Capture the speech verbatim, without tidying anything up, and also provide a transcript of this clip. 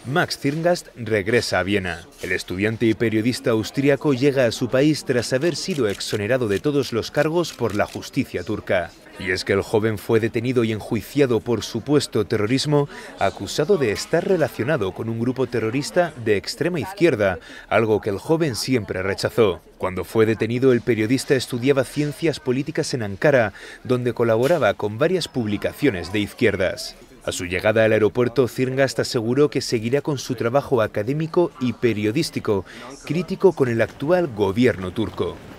Max Zirngast regresa a Viena. El estudiante y periodista austríaco llega a su país tras haber sido exonerado de todos los cargos por la justicia turca. Y es que el joven fue detenido y enjuiciado por supuesto terrorismo, acusado de estar relacionado con un grupo terrorista de extrema izquierda, algo que el joven siempre rechazó. Cuando fue detenido, el periodista estudiaba ciencias políticas en Ankara, donde colaboraba con varias publicaciones de izquierdas. A su llegada al aeropuerto, Zirngast aseguró que seguirá con su trabajo académico y periodístico, crítico con el actual gobierno turco.